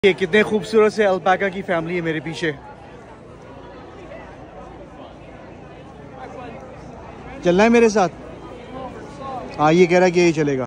ये कितने खूबसूरत से अल्पाका की फैमिली है मेरे पीछे। चलना है मेरे साथ? हाँ, ये कह रहा है कि यही चलेगा।